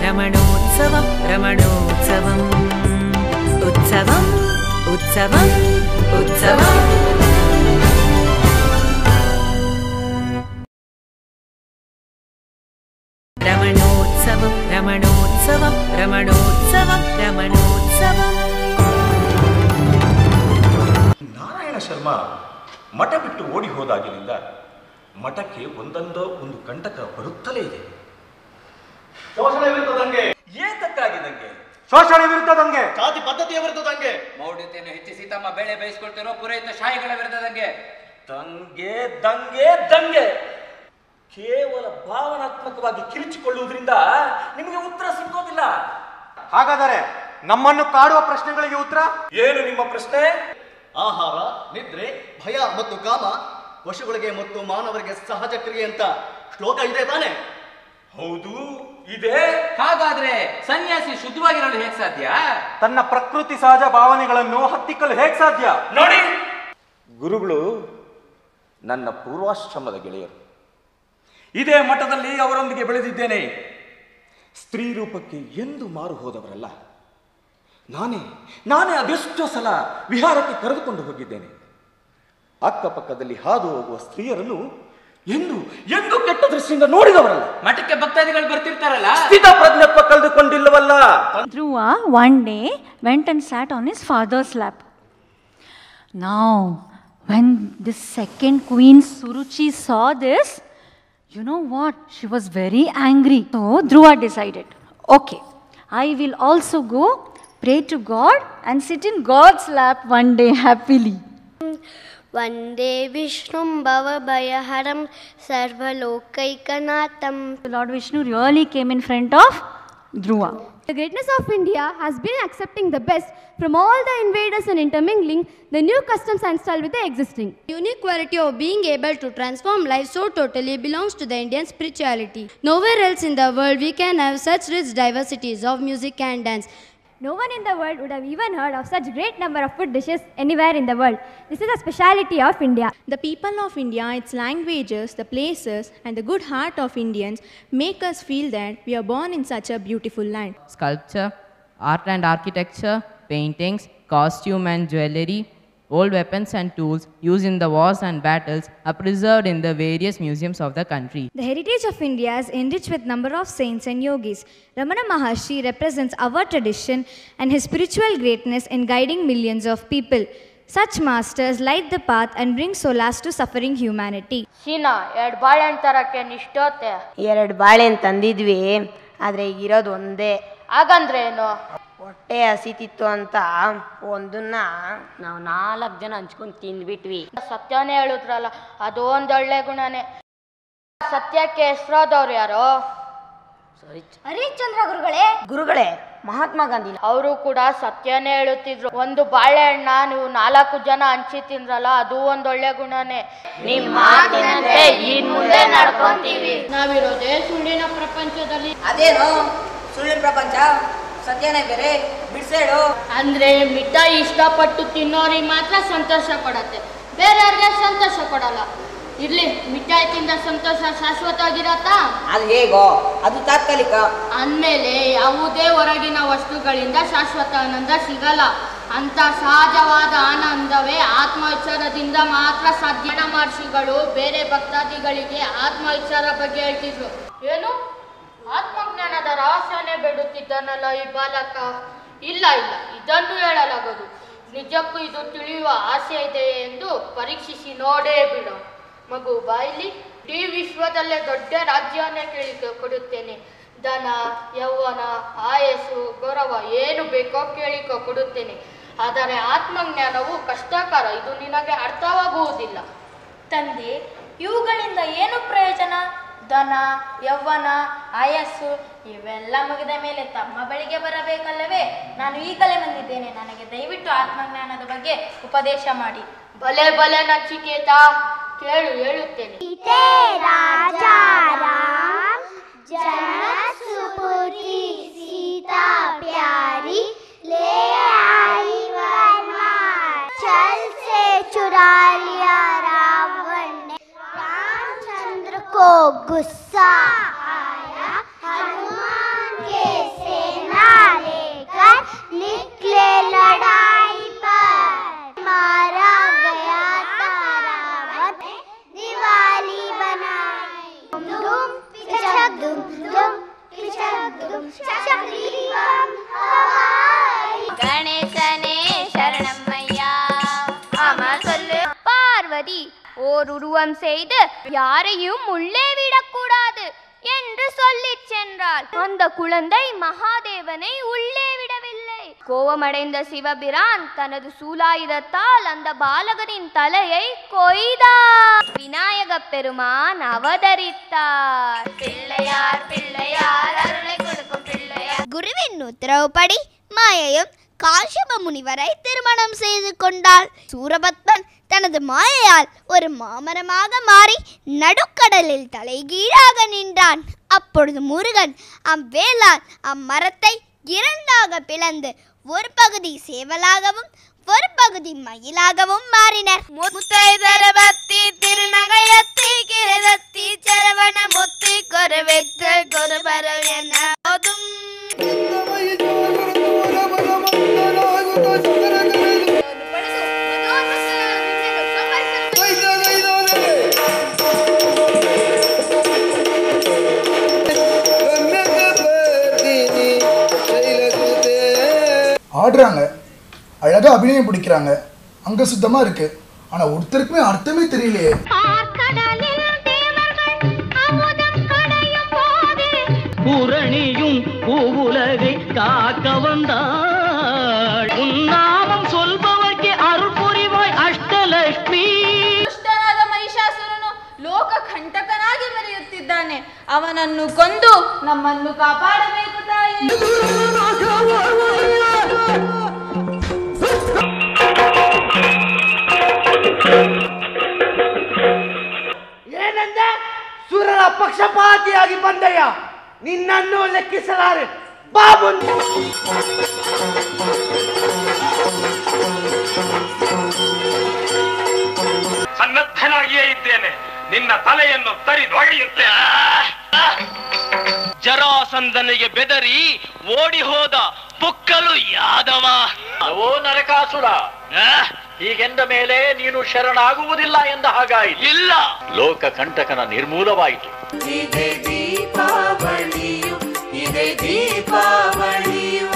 रमणोत्सवं रमणोत्सवम् उत्सवम् उत्सवम् उत्सवम् रमणोत्सवं रमणोत्सवं रमणोत्सवं रमणोत्सवम् ನಾರಾಯಣ ಶರ್ಮಾ ಮಠ ಬಿಟ್ಟು ಓಡಿ ಹೋದಾಗಿನಿಂದ ಮಠಕ್ಕೆ ಒಂದೊಂದು ಕಂಟಕ ಬರುತ್ತಲೇ ಇದೆ. ಶೋಷಣೆ ವಿರುದ್ಧ ದಂಗೆ. ಏತಕ್ಕಾಗಿ ದಂಗೆ? ಶೋಷಣೆ ವಿರುದ್ಧ ದಂಗೆ. ಜಾತಿ ಪದ್ಧತಿಯ ವಿರುದ್ಧ ದಂಗೆ. ಮೌಢ್ಯತೆಯನ್ನು ಹೆಚ್ಚಿಸಿ ತಮ್ಮ ಬೆಳೆ ಬೇಯಿಸಿಕೊಳ್ತಿರೋ ಪುರೋಹಿತ ಶಾಹಿಗಳ ವಿರುದ್ಧ ದಂಗೆ. ದಂಗೆ ದಂಗೆ ದಂಗೆ. ಕೇವಲ ಭಾವನಾತ್ಮಕವಾಗಿ ಕಿರಿಚಿಕೊಳ್ಳುವುದರಿಂದ ನಿಮಗೆ ಉತ್ತರ ಸಿಗೋದಿಲ್ಲ. ಹಾಗಾದರೆ ನಮ್ಮನ್ನು ಕಾಡುವ ಪ್ರಶ್ನೆಗಳಿಗೆ ಉತ್ತರ ಏನು? ನಿಮ್ಮ ಪ್ರಶ್ನೆ? ಆಹಾರ, ನಿದ್ರೆ, ಭಯ ಮತ್ತು ಕಾಮ ಪಶುಗಳಿಗೆ ಮತ್ತು ಮಾನವರಿಗೆ ಸಹಜ ಕ್ರಿಯೆ ಅಂತ ಶ್ಲೋಕ ಇದೆ ತಾನೆ? ಹೌದು, ಇದೆ. ಹಾಗಾದ್ರೆ ಸನ್ಯಾಸಿ ಶುದ್ಧವಾಗಿರಲು ಹೇಗೆ ಸಾಧ್ಯ? ತನ್ನ ಪ್ರಕೃತಿ ಸಹಜ ಭಾವನೆಗಳನ್ನು ಹತ್ತಿಕ್ಕಲು ಹೇಗೆ ಸಾಧ್ಯ? ನೋಡಿ, ಗುರುಗಳು ನನ್ನ ಪೂರ್ವಾಶ್ರಮದ ಗೆಳೆಯರು. ಇದೇ ಮಠದಲ್ಲಿ ಅವರೊಂದಿಗೆ ಬೆಳೆದಿದ್ದೇನೆ. ಸ್ತ್ರೀ ರೂಪಕ್ಕೆ ಎಂದು ಮಾರು ಹೋದವರಲ್ಲ. ನಾನೇ ಅದೆಷ್ಟೋ ಸಲ ವಿಹಾರಕ್ಕೆ ಕರೆದುಕೊಂಡು ಹೋಗಿದ್ದೇನೆ. ಅಕ್ಕಪಕ್ಕದಲ್ಲಿ ಹಾದು ಹೋಗುವ ಸ್ತ್ರೀಯರನ್ನು ಎಂದು ಕೆಟ್ಟ ದೃಷ್ಟಿಯಿಂದ ನೋಡಿದವರಲ್ಲ. ಮಠಕ್ಕೆ ಭಕ್ತಾದಿಗಳು ಬರ್ತಿರ್ತಾರಲ್ಲ, ಸ್ಥಿತ ಪ್ರಜ್ಞತ್ವ ಕಳೆದುಕೊಂಡಿಲ್ಲವಲ್ಲ. Dhruva one day went and sat on his father's lap. Now, when the second queen Suruchi saw this, you know what? She was very angry. So Dhruva decided, okay, I will also go pray to God and sit in God's lap one day happily. Vande Vishnum Bhavabhayaharam Sarvalokaikanaatam. Lord Vishnu really came in front of Dhruva. The greatness of India has been accepting the best from all the invaders and intermingling the new customs and style with the existing. The unique quality of being able to transform life so totally belongs to the Indian spirituality. Nowhere else in the world we can have such rich diversities of music and dance. No one in the world would have even heard of such great number of food dishes anywhere in the world. This is a speciality of India. The people of India, its languages, the places and the good heart of Indians make us feel that we are born in such a beautiful land. Sculpture, art and architecture, paintings, costume and jewellery, old weapons and tools used in the wars and battles are preserved in the various museums of the country. The heritage of India is enriched with number of saints and yogis. Ramana Maharshi represents our tradition and his spiritual greatness in guiding millions of people. Such masters light the path and bring solace to suffering humanity. Sheena, 2 ಬಾಳೆಹಣ್ಣು ತರಕ್ಕೆ ನಿಷ್ಟೋತೆ? 2 ಬಾಳೆಹಣ್ಣು ತಂದಿದ್ವಿ, ಆದರೆ ಇರೋದು ಒಂದೇ. ಹಾಗಂದ್ರೆ ಏನು? ಹೊಟ್ಟೆ ಹಸಿತಿತ್ತು ಅಂತ ಒಂದನ್ನ ನಾವು 4 ಜನ ಹಂಚ್ಕೊಂಡು ತಿಂದ್ಬಿಟ್ವಿ. ಸತ್ಯನೇ ಹೇಳಿದ್ರಲ್ಲ, ಅದು ಒಂದೊಳ್ಳೆ ಗುಣನೇ. ಸತ್ಯಕ್ಕೆ ಹೆಸರಾದವ್ರು ಯಾರೋ? ಹರಿಶ್ಚಂದ್ರ ಗುರುಗಳೇ ಮಹಾತ್ಮ ಗಾಂಧಿ. ಅವರು ಕೂಡ ಸತ್ಯನೇ ಹೇಳುತ್ತಿದ್ರು. ಒಂದು ಬಾಳೆಹಣ್ಣ ನೀವು 4 ಜನ ಹಂಚಿ ತಿಂದ್ರಲ್ಲ, ಅದು ಒಂದೊಳ್ಳೆ ಗುಣನೇ. ನಿಮ್ಮ ಮಾತಿನಂತೆ ಇನ್ ಮುಂದೆ ನಡ್ಕೊಂತೀವಿ. ನಾವಿರೋದೇ ಸುಳ್ಳಿನ ಪ್ರಪಂಚದಲ್ಲಿ. ಅದೇನು ಸುಳ್ಳಿನ ಪ್ರಪಂಚ? ಸತ್ಯನೇ ಬೇರೆ, ಬಿಡ್ಸೇಳು. ಅಂದ್ರೆ ಮಿಠಾಯಿ ಇಷ್ಟಪಟ್ಟು ತಿನ್ನೋರಿಗೆ ಮಾತ್ರ ಸಂತೋಷ ಕೊಡತ್ತೆ, ಬೇರೆಯವ್ರಿಗೆ ಸಂತೋಷ ಕೊಡಲ್ಲ. ಇರ್ಲಿ, ಮಿಠಾಯಿ ತಿಂದ ಸಂತೋಷ ಶಾಶ್ವತವಾಗಿರತ್ತಾ? ಅದು ಹೇಗೋ, ಅದು ತಾತ್ಕಾಲಿಕ. ಅಂದಮೇಲೆ ಯಾವುದೇ ಹೊರಗಿನ ವಸ್ತುಗಳಿಂದ ಶಾಶ್ವತ ಆನಂದ ಸಿಗಲ್ಲ. ಅಂತ ಸಹಜವಾದ ಆನಂದವೇ ಆತ್ಮವಿಚಾರದಿಂದ ಮಾತ್ರ ಸಾಧ್ಯ. ಮಹರ್ಷಿಗಳು ಬೇರೆ ಭಕ್ತಾದಿಗಳಿಗೆ ಆತ್ಮವಿಚಾರ ಬಗ್ಗೆ ಹೇಳ್ತಿದ್ರು. ಏನು, ಆತ್ಮಜ್ಞಾನದ ರಹಸ್ಯನೇ ಬೇಡುತ್ತಿದ್ದಾನಲ್ಲ ಈ ಬಾಲಕ? ಇಲ್ಲ, ಇದನ್ನು ಹೇಳಲಾಗದು. ನಿಜಕ್ಕೂ ಇದು ತಿಳಿಯುವ ಆಸೆ ಇದೆ ಎಂದು ಪರೀಕ್ಷಿಸಿ ನೋಡೇ ಬಿಡು. ಮಗು ಬಾಯಿಲಿ, ಈ ವಿಶ್ವದಲ್ಲೇ ದೊಡ್ಡ ರಾಜ್ಯವನ್ನೇ ಕೊಡುತ್ತೇನೆ. ಧನ, ಯೌವನ, ಆಯಸ್ಸು, ಗೌರವ ಏನು ಬೇಕೋ ಕೇಳಿಕೋ ಕೊಡುತ್ತೇನೆ. ಆದರೆ ಆತ್ಮಜ್ಞಾನವು ಕಷ್ಟಕರ, ಇದು ನಿನಗೆ ಅರ್ಥವಾಗುವುದಿಲ್ಲ. ತಂದೆ, ಇವುಗಳಿಂದ ಏನು ಪ್ರಯೋಜನ? ಧನ, ಯೌವನ, ಆಯಸ್ಸು ಇವೆಲ್ಲ ಮುಗಿದ ಮೇಲೆ ತಮ್ಮ ಬಳಿಗೆ ಬರಬೇಕಲ್ಲವೇ? ನಾನು ಈಗಲೇ ಬಂದಿದ್ದೇನೆ. ನನಗೆ ದಯವಿಟ್ಟು ಆತ್ಮಜ್ಞಾನದ ಬಗ್ಗೆ ಉಪದೇಶ ಮಾಡಿ. ಭಲೆ ಭಲೆ ನಚಿಕೇತ, ಕೇಳು, ಹೇಳುತ್ತೇನೆ. सीता प्यारी ले आई वरमाला, छल से चुरा लिया रावण ने, रामचंद्र को गुस्सा आया, हनुमान के துருவம் செய்து யாரையும் உள்ளே விடக்கூடாது என்று சொல்லிச் சென்றாள். அந்த குழந்தை மகாதேவனை உள்ளே விடவில்லை. கோபமடைந்த சிவபிரான் தனது சூலாயுதத்தால் அந்த பாலகனின் தலையை கொய்தார். விநாயக பெருமான் அவதரித்தார். பிள்ளையார் பிள்ளையார் அருளை கொடுக்கும் பிள்ளையார். குருவின் உத்தரவுப்படி மாயையும் காஷ்யப முனிவரை திருமணம் செய்து கொண்டாள். சூரபத்மன் தனது மாயையால் ஒரு மாமரமாக மாறி நடுக்கடலில் தலைகீழாக நின்றான். அப்பொழுது முருகன் அவ்வேளால் அம்மரத்தை இரண்டாக பிளந்து ஒரு பகுதி சேவலாகவும் ஒரு பகுதி மயிலாகவும் மாறினர். முத்தை தரபத்தி திருநகையத்தி கிரதத்தி சரவண முத்தி கொரவெத்த கொரபரல் என போதும். ஆடுறாங்க, அழகா அபிநயம் பிடிக்கிறாங்க, அங்க சுத்தமா இருக்கு. ஆனா ஒருத்தருக்குமே அர்த்தமே தெரியலையே. பூரணியும் பூவுலகை காக்க வந்தாள். உன்னாமம் சொல்பவர்க்கு அருள் புரிவாய் ಅಷ್ಟಲಕ್ಷ್ಮಿ. ದುಷ್ಟನಾದ ಮಹಿಷಾಸುರನು ಲೋಕ ಕಂಟಕನಾಗಿ ಮೆರೆಯುತ್ತಿದ್ದಾನೆ. ಅವನನ್ನು ಕೊಂದು ನಮ್ಮನ್ನು ಕಾಪಾಡಬೇಕು ತಾಯಿ. ಏನಂದ? ಸುರರ ಪಕ್ಷಪಾತಿಯಾಗಿ ಬಂದಯ್ಯ, ನಿನ್ನನ್ನು ಲೆಕ್ಕಿಸಲಾರೆ. ಬಾಬು ಸನ್ನದ್ಧನಾಗಿಯೇ ಇದ್ದೇನೆ. ನಿನ್ನ ತಲೆಯನ್ನು ತರಿದೊಗೆಯುತ್ತೇನೆ. ಜರಾಸಂದನಿಗೆ ಬೆದರಿ ಓಡಿ ಹೋದ ಪುಕ್ಕಲು ಯಾದವ. ಓ ನರಕಾಸುರ, ಹೀಗೆಂದ ಮೇಲೆ ನೀನು ಶರಣಾಗುವುದಿಲ್ಲ ಎಂದ ಹಾಗಾಯಿತು. ಇಲ್ಲ, ಲೋಕ ಕಂಟಕನ ನಿರ್ಮೂಲವಾಯಿತು. ಇದೇ ದೀಪಾವಳಿಯು, ಇದೇ ದೀಪಾವಳಿಯು.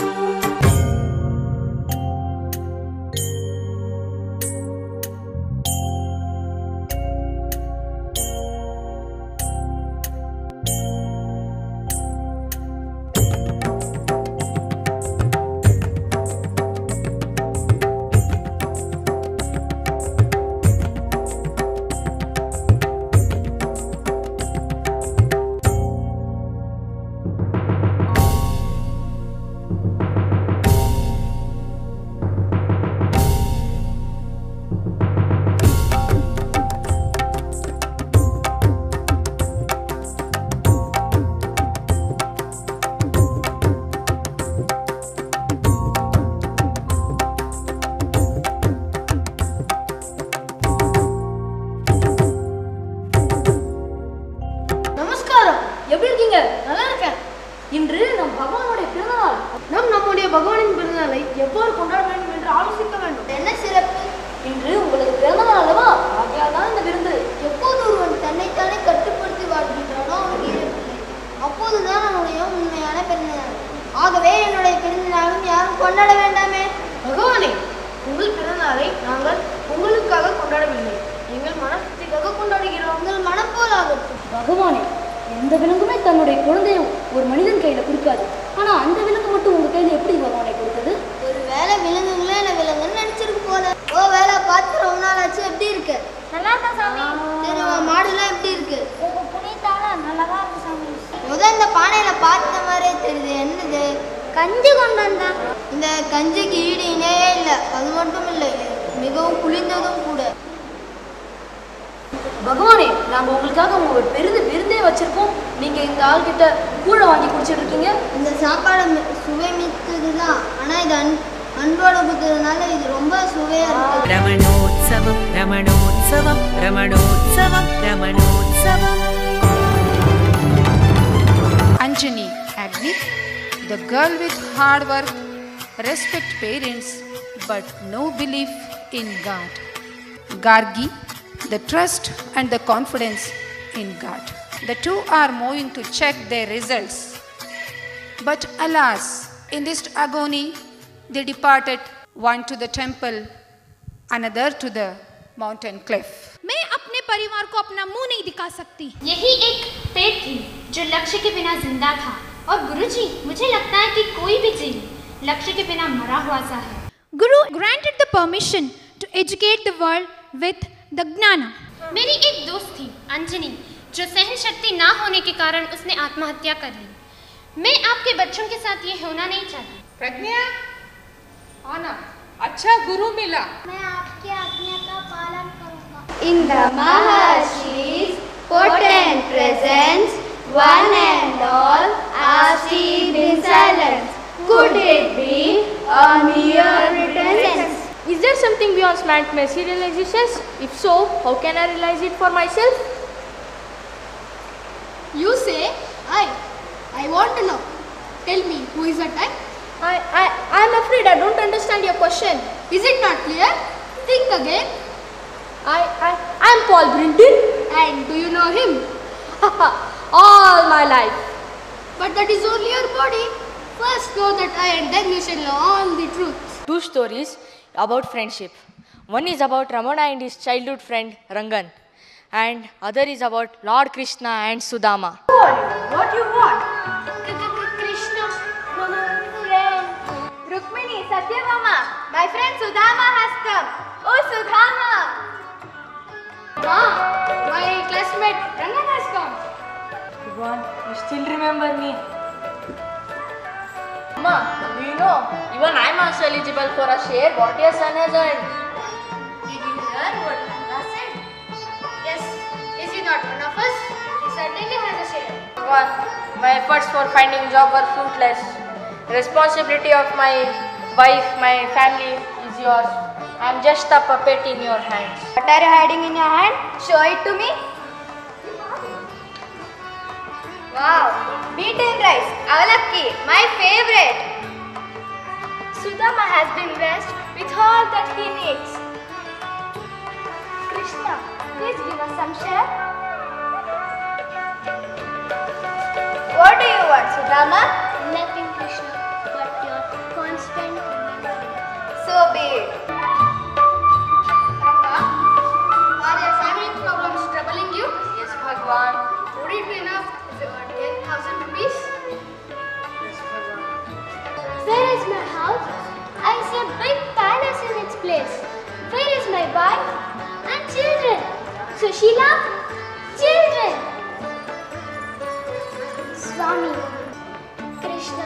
எப்படி இருக்கீங்க? நல்லா இருக்கேன். இன்று நம் பகவானுடைய பிறந்தநாள். நம்முடைய பகவானின் பிறந்தநாளை எவ்வாறு கொண்டாட வேண்டும் என்று ஆலோசிக்க வேண்டும். என்ன சிறப்பு? இன்று உங்களுக்கு பிறந்தநாள் அல்லவா? ஆகையால் தான் இந்த விருந்து. எப்போது ஒருவன் தன்னைத்தானே கட்டுப்படுத்தி வாழ்கின்றானோ அவனுக்கு இழப்பில்லை. அப்போதுதான் அவனுடைய உண்மையான பிறந்தநாள். ஆகவே என்னுடைய பிறந்தநாளும் யாரும் கொண்டாட வேண்டாமே. பகவானே, உங்கள் பிறந்தநாளை நாங்கள் உங்களுக்காக கொண்டாடவில்லை, எங்கள் மனசுக்காக கொண்டாடுகிறோம். உங்கள் மனம் போல் ஆகட்டும். பகவானே, எந்த விலங்குமே தன்னுடைய குழந்தையை ஒரு மனிதன் கையில கொடுக்காது. ஆனா அந்த விலங்கு மட்டும் உங்க கையில எப்படி பகவானை கொடுத்தது? ஒரு வேலை விலங்குங்களே என்ன விலங்குன்னு நினைச்சிருக்கு போல. ஓ வேலை பார்த்து ரொம்ப நாள் ஆச்சு. எப்படி இருக்கு? நல்லா இருக்கா சாமி. சரி, மாடுலாம் எப்படி இருக்கு? புனிதால நல்லாதான் இருக்கு சாமி. முதல் இந்த பானையில பார்த்த மாதிரியே தெரியுது. என்னது? கஞ்சி கொண்டு வந்தா. இந்த கஞ்சிக்கு ஈடு இணையே இல்லை. அது மட்டும் இல்லை, மிகவும் குளிர்ந்ததும் கூட. பகவானே, நாங்க உங்களுக்காக உங்க விருந்தே வச்சிருக்கோம். நீங்க இந்த ஆள் கிட்ட கூழ வாங்கி குடிச்சிட்டு இருக்கீங்க. இந்த சாப்பாடு சுவை மிக்கதுதான், ஆனா இது அன்போட குடுறதுனால இது ரொம்ப சுவையா இருக்கு. ரமணோத்சவம் ரமணோத்சவம் ரமணோத்சவம் ரமணோத்சவம். Anjani, admit the girl with hard work, respect parents, but no belief in God. Gargi, the trust and the confidence in God. The two are moving to check their results. But alas, in this agony, they departed, one to the temple, another to the mountain cliff. मैं अपने परिवार को अपना मुंह नहीं दिखा सकती। यही एक पेड़ थी जो लक्ष्य के बिना जिंदा था। और गुरुजी, मुझे लगता है कि कोई भी जीव लक्ष्य के बिना मरा हुआ सा है। Guru granted the permission to educate the world with the gnana. मेरी एक दोस्त थी अंजनी, जो सहन शक्ति ना होने के कारण उसने आत्महत्या कर ली। मैं आपके बच्चों के साथ ये होना नहीं चाहती। प्रज्ञा, आना, अच्छा गुरु मिला। मैं आपकी आज्ञा का पालन करूंगा। In the Maharshi's potent presence, one and all asked in silence, could it be a mere pretense? Is there something beyond material existence? If so, how can I realize it for myself? You say, I want to know. Tell me, who is that I? I'm afraid I don't understand your question. Is it not clear? Think again. I'm Paul Brinton. And do you know him? All my life. But that is only your body. First know that I, and then you shall know all the truth. Two stories about friendship. One is about Ramana and his childhood friend Rangan, and other is about Lord Krishna and Sudama. What you want? Krishna, friend. Rukmini, Satyabhama, my friend Sudama has come. Oh, Sudama! My classmate Rangan has come. Bhagwan, you still remember me? Mama, do you know? Even I'm also eligible for a share what your son has earned. Did you hear what Rangan said? Yes. Is he not one of us? He certainly has a share. Bhagwan, my efforts for finding job were fruitless. Responsibility of my wife, my family is yours. I'm just a puppet in your hands. What are you hiding in your hand? Show it to me. Wow, beaten rice, avalakki, my favorite. Sudama has been blessed with all that he needs. Krishna, please give us some share. What do you want, Sudama? Nothing, Krishna, but your constant memory. So be it. Are your family problems troubling you? Yes, Bhagwan. Would it be enough if you earn 10,000 rupees? Yes, Bhagwan. Where is my house? I see a big palace in its place. Where is my wife and children? Sushila, children. Swami, Krishna.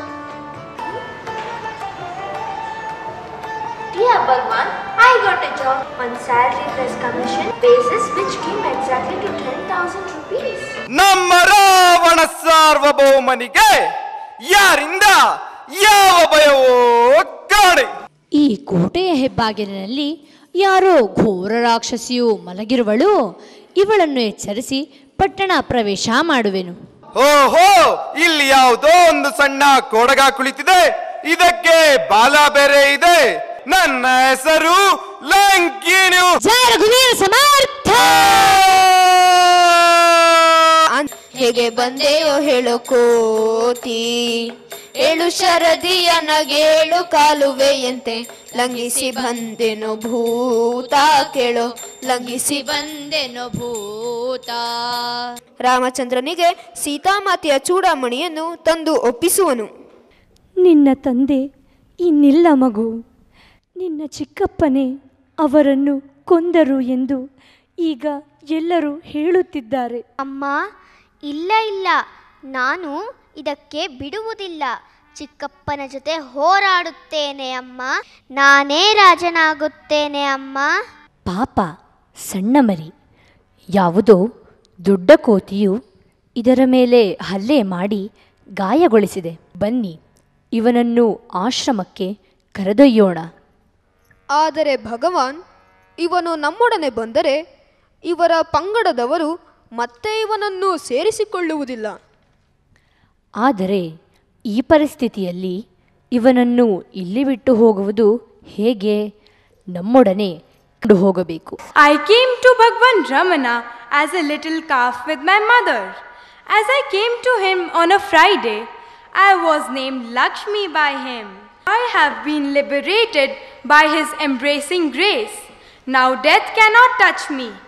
Dear Bhagwan, I got a job on salary plus commission basis which came exactly to 10,000 rupees. ನಮ್ಮ ರಾವಣ ಸಾರ್ವಭೌಮನಿಗೆ ಯಾರಿಂದ ಯಾವ ಭಯವೋ ಕಾಣೆ. ಈ ಕೋಟೆಯ ಹೆಬ್ಬಾಗಿಲಿನಲ್ಲಿ ಯಾರೋ ಘೋರ ರಾಕ್ಷಸಿಯು ಮಲಗಿರುವಳು. ಇವಳನ್ನು ಎಚ್ಚರಿಸಿ ಪಟ್ಟಣ ಪ್ರವೇಶ ಮಾಡುವೆನು. ಓಹೋ, ಇಲ್ಲಿ ಯಾವುದೋ ಒಂದು ಸಣ್ಣ ಕೋಡಗ ಕುಳಿತಿದೆ. ಇದಕ್ಕೆ ಬಾಲ ಬೇರೆ ಇದೆ. ನನ್ನ ಹೆಸರು ಲಂಕಿಣಿ. ಜಯ ರಘುವೀರ ಸಮರ್ಥ. ಹೇಗೆ ಬಂದೆಯೋ ಹೇಳು ಕೋತಿ, ಏಳು ಶರದಿಯ ನಗೇಳು ಕಾಲುವೆಯಂತೆ ಲಂಘಿಸಿ ಬಂದೆನೋ ಭೂತ ಕೇಳೋ, ಲಂಘಿಸಿ ಬಂದೆನೋ ಭೂತ. ರಾಮಚಂದ್ರನಿಗೆ ಸೀತಾಮಾತೆಯ ಚೂಡಾಮಣಿಯನ್ನು ತಂದು ಒಪ್ಪಿಸುವನು. ನಿನ್ನ ತಂದೆ ಇನ್ನಿಲ್ಲ ಮಗು. ನಿನ್ನ ಚಿಕ್ಕಪ್ಪನೇ ಅವರನ್ನು ಕೊಂದರು ಎಂದು ಈಗ ಎಲ್ಲರೂ ಹೇಳುತ್ತಿದ್ದಾರೆ. ಅಮ್ಮ, ಇಲ್ಲ ಇಲ್ಲ, ನಾನು ಇದಕ್ಕೆ ಬಿಡುವುದಿಲ್ಲ. ಚಿಕ್ಕಪ್ಪನ ಜೊತೆ ಹೋರಾಡುತ್ತೇನೆ ಅಮ್ಮ. ನಾನೇ ರಾಜನಾಗುತ್ತೇನೆ ಅಮ್ಮ. ಪಾಪ ಸಣ್ಣ ಮರಿ. ಯಾವುದೋ ದೊಡ್ಡ ಕೋತಿಯು ಇದರ ಮೇಲೆ ಹಲ್ಲೆ ಮಾಡಿ ಗಾಯಗೊಳಿಸಿದೆ. ಬನ್ನಿ, ಇವನನ್ನು ಆಶ್ರಮಕ್ಕೆ ಕರೆದೊಯ್ಯೋಣ. ಆದರೆ ಭಗವಾನ್, ಇವನು ನಮ್ಮೊಡನೆ ಬಂದರೆ ಇವರ ಪಂಗಡದವರು ಮತ್ತೆ ಇವನನ್ನು ಸೇರಿಸಿಕೊಳ್ಳುವುದಿಲ್ಲ. ಆದರೆ ಈ ಪರಿಸ್ಥಿತಿಯಲ್ಲಿ ಇವನನ್ನು ಇಲ್ಲಿ ಬಿಟ್ಟು ಹೋಗುವುದು ಹೇಗೆ? ನಮ್ಮೊಡನೆ ಹೋಗಬೇಕು. I came to Bhagwan Ramana as a little calf with my mother. As I came to him on a Friday, I was named Lakshmi by him. I have been liberated by his embracing grace. Now death cannot touch me.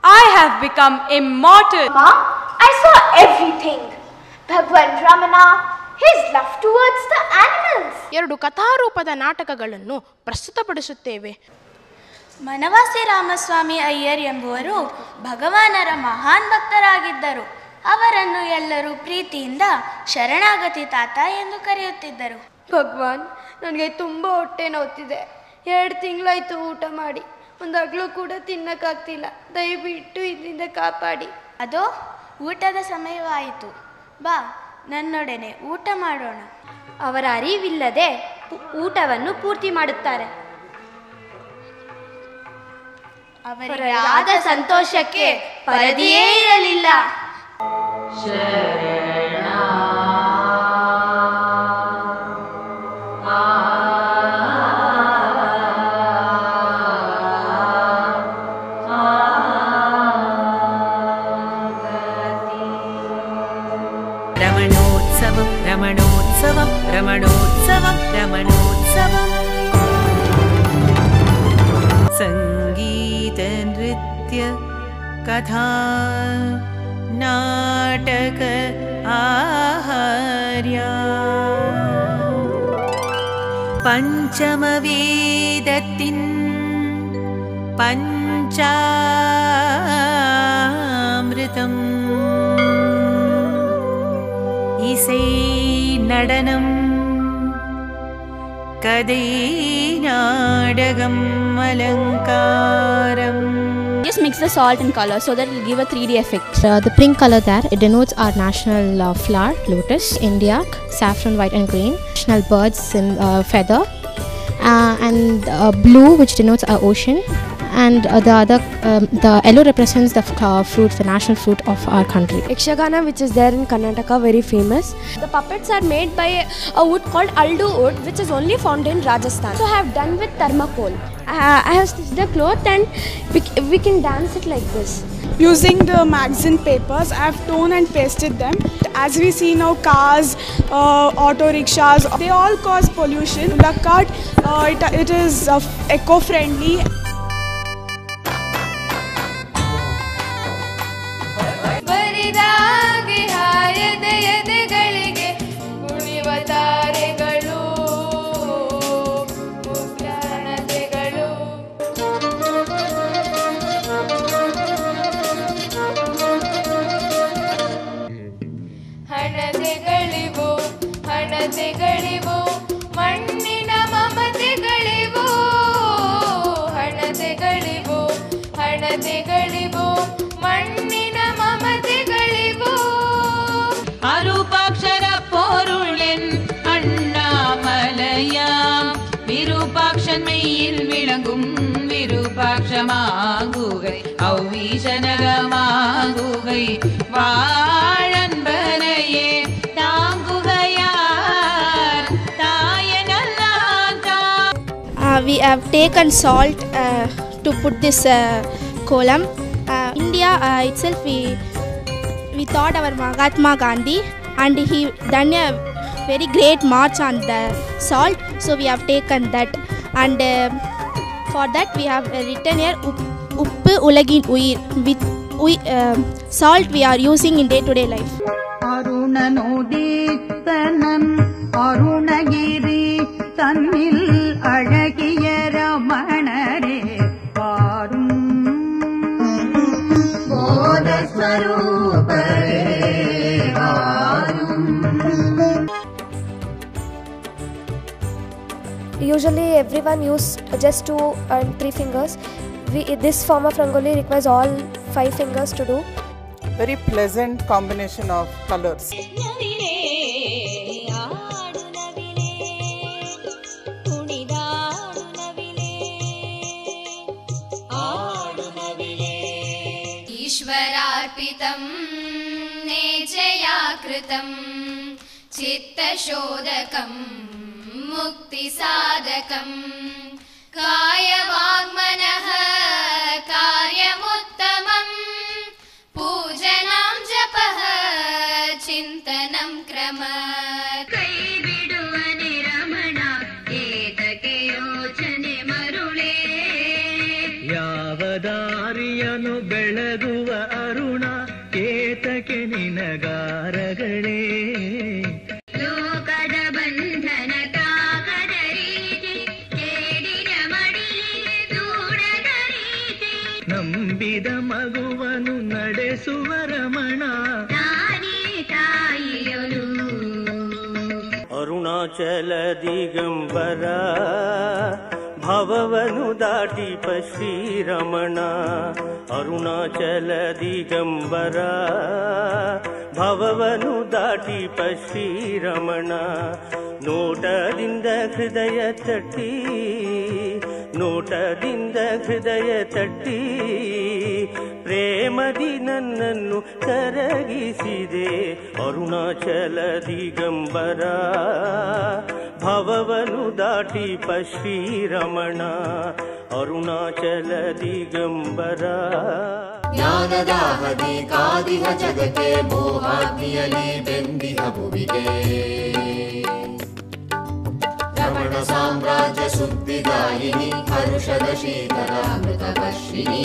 I have become immortal. Mom, I saw everything. Bhagwan Ramana, his love towards the animals. 2 ಕಥಾರೂಪದ ನಾಟಕಗಳನ್ನು ಪ್ರಸ್ತುತಪಡಿಸುತ್ತೇವೆ. ಮನವಾಸಿ ರಾಮಸ್ವಾಮಿ ಅಯ್ಯರ್ ಎಂಬುವರು ಭಗವಾನರ ಮಹಾನ್ ಭಕ್ತರಾಗಿದ್ದರು. ಅವರನ್ನು ಎಲ್ಲರೂ ಪ್ರೀತಿಯಿಂದ ಶರಣಾಗತಿ ತಾತ ಎಂದು ಕರೆಯುತ್ತಿದ್ದರು. ಭಗವಾನ್, ನನಗೆ ತುಂಬ ಹೊಟ್ಟೆ ನೋವ್ತಿದೆ. 2 ತಿಂಗಳಾಯ್ತು ಊಟ ಮಾಡಿ. ಒಂದು ಹಗ್ಲು ಕೂಡ ತಿನ್ನಕ್ಕಾಗ್ತಿಲ್ಲ. ದಯವಿಟ್ಟು ಇದರಿಂದ ಕಾಪಾಡಿ. ಅದೋ ಊಟದ ಸಮಯವಾಯಿತು. ಬಾ, ನನ್ನೊಡನೆ ಊಟ ಮಾಡೋಣ. ಅವರ ಅರಿವಿಲ್ಲದೆ ಊಟವನ್ನು ಪೂರ್ತಿ ಮಾಡುತ್ತಾರೆ. ಅವರಾದ ಸಂತೋಷಕ್ಕೆ ಪರದಿಯೇ ಇರಲಿಲ್ಲ. रमणोत्सवं रमणोत्सवं रमणोत्सवं रमणोत्सवं संगीत नृत्य कथा नाटक आहार्या पंचमवेदतिन पंचामृतम् इसे नडनं कदै नाडगम् अलङ्कारम्. Just mix the salt and color so that it will give a 3D effect. The pink color there, it denotes our national flower, lotus, India, saffron, white and green. National birds, feather, and blue, which denotes our ocean. And the yellow represents the fruit, the national fruit of our country. Yakshagana, which is there in Karnataka, very famous. The puppets are made by a wood called aldu wood, which is only found in Rajasthan. So I have done with thermocol. I have stitched the cloth and we can dance it like this. Using the magazine papers, I have torn and pasted them. As we see now, cars, auto rickshaws, they all cause pollution. Lakkat, it is eco-friendly. ಹಣತೆಗಳಿವು ಮಣ್ಣಿನ ಮಮತೆಗಳಿವು ಹಣತೆಗಳಿವು ಹಣತೆಗಳಿವು ಮಣ್ಣಿನ ಮಮತೆಗಳಿವು அருபாட்சர பொருளென் அண்ணாமலையாம் விருபாட்சன் மெய்யில் விளங்கும் விருபாட்சமாகுகை அவ்வீசனகமாகுகை வாழன்பனையே தாங்குகையார் தாயனல்லான். We have taken salt to put this column. India itself, we thought our Mahatma Gandhi, and he done a very great march on the salt. So we have taken that, and for that we have written here Uppu Ulagin Uyir. With salt we are using in day-to-day life. அருணனோதீத்தனன் Arunagiri தன்னில் அழகிய ரமணரே பாரும் போதஸ்வரூபரே வாரும். Usually everyone use just 2 and 3 fingers. This form of rangoli requires all 5 fingers to do. Very pleasant combination of colors. ईश्वरार्पितं नेचया कृतं चित्तशोधकं मुक्तिसाधकं कायवाङ्मनः कार्यमुत्तमं पूजनं जपः चिन्तनं क्रम कैबिडुवने रमण एतके योचने मरुळे ಯಾವದಾರಿಯನು ಬೆಳೆದ ಅರುಣಾಚಲ ದಿಗಂಬರ ಭವವನು ದಾಟಿಪ ಶ್ರೀರಮಣ ಅರುಣಾಚಲ ದಿಗಂಬರ ಭವವನು ದಾಟಿಪ ಶ್ರೀರಮಣ ನೋಟದಿಂದ ಹೃದಯ ತಟ್ಟಿ ನೋಟದಿಂದ ಹೃದಯ ತಟ್ಟಿ ಪ್ರೇಮದಿ ನನ್ನನ್ನು ಕರಗಿಸಿದೆ ಅರುಣಾಚಲ ದಿಗಂಬರ ಭವವನು ದಾಟಿಪ ಶ್ರೀರಮಣ ಅರುಣಾಚಲ ದಿಗಂಬರ ಜ್ಞಾನದಾಹದಿ ಕಾದಿಹ ಜಗಕ್ಕೆ ಮೋಹಾಗ್ನಿಯಲಿ ಬೆಂದಿಹ ಭುವಿಗೆ ರಮಣ ಸಾಮ್ರಾಜ್ಯ ಸುದ್ದಿದಾಯಿನಿ ಹರುಷದ ಶೀತಲ ಅಮೃತವರ್ಷಿಣಿ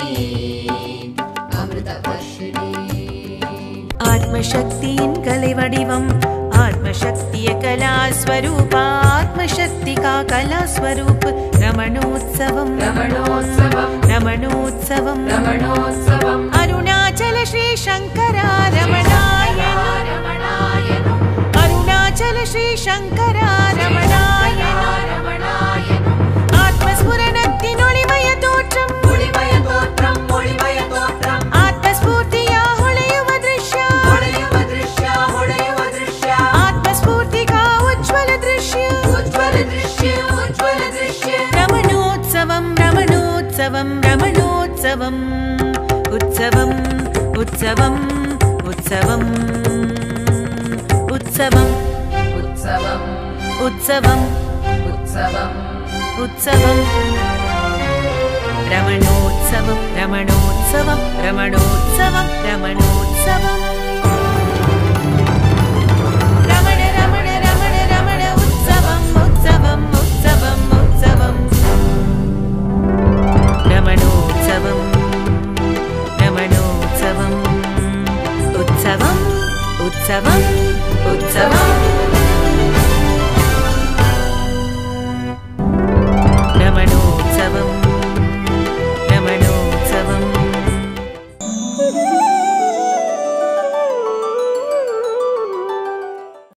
ಅಮೃತವರ್ಷಿಣಿ ஆத்மசக்தியின் கலை வடிவம் ஆத்மசக்திய கலாஸ்வரூப ஆத்மசக்திகா கலாஸ்வரூப் ரமணோத்சவம் ரமணோத்சவம் ரமணோத்சவம் ரமணோத்சவம் அருணாச்சல ஸ்ரீ சங்கரா ரமணாயன ரமணாயன அருணாச்சல ஸ்ரீ சங்கரா ரமணாயன ரமணாயன ஆத்மஸ்புரணத்தின் ஒளிமய தோற்றம் ஒளிமய தோற்றம் ஒளிமய தோற்றம் ஆத்மஸ்பூர்த்திய ಹೊಳೆಯುವ ದೃಶ್ಯ ಹೊಳೆಯುವ ದೃಶ್ಯ ಹೊಳೆಯುವ ದೃಶ್ಯ ಆತ್ಮಸ್ಫೂರ್ತಿಗಾ ಉಜ್ವಲ ದೃಶ್ಯ ಉಜ್ವಲ ದೃಶ್ಯ ಉಜ್ವಲ ದೃಶ್ಯ ರಮಣೋತ್ಸವಂ ರಮಣೋತ್ಸವಂ ರಮಣೋತ್ಸವಂ ಉತ್ಸವಂ ಉತ್ಸವಂ ಉತ್ಸವಂ ಉತ್ಸವಂ ಉತ್ಸವಂ ಉತ್ಸವಂ ಉತ್ಸವಂ ಉತ್ಸವಂ ರಮಣೋತ್ಸವಂ ರಮಣೋತ್ಸವಂ ರಮಣೋತ್ಸವಂ ರಮಣೋತ್ಸವಂ